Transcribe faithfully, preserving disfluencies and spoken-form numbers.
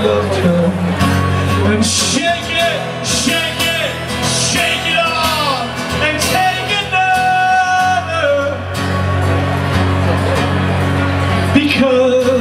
loved her. And shake it, shake it, shake it off, and take another. Because